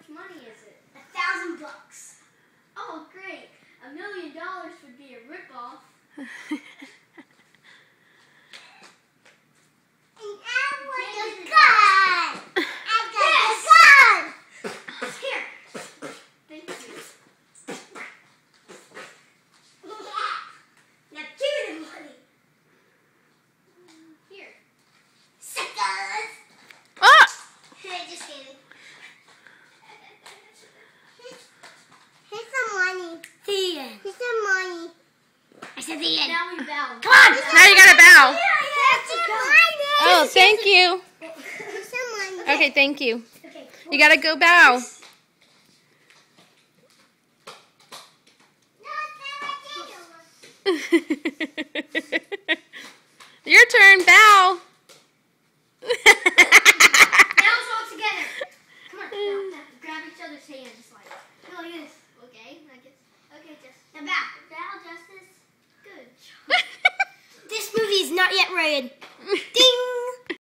much money is it? $1,000. Oh, great. $1 million would be a ripoff. And I want a gun. I got a gun. Here. Thank you. Now give me the money. Here. Suckers. Ah! Just kidding. Here's some money. The end. Here's some money. I said the end. Now we bow. Come on! Now you gotta bow. Here's some money. Oh, thank you. Here's some money. Okay, thank you. Okay. You gotta go bow. Your turn, bow. Now it's all together. Come on. Now, grab each other's hands. Like, go like this. Okay. Okay, Justus. Now bow. Bow, Justus. Good job. This movie is not yet rated.